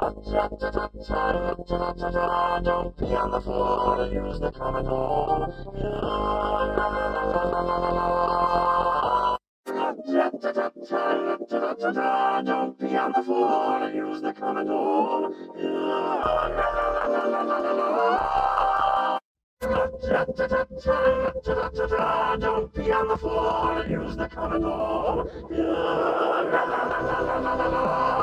Don't be on the floor, use the Commodore. Don't be on the floor, use the Commodore. Don't be on the floor, use the Commodore.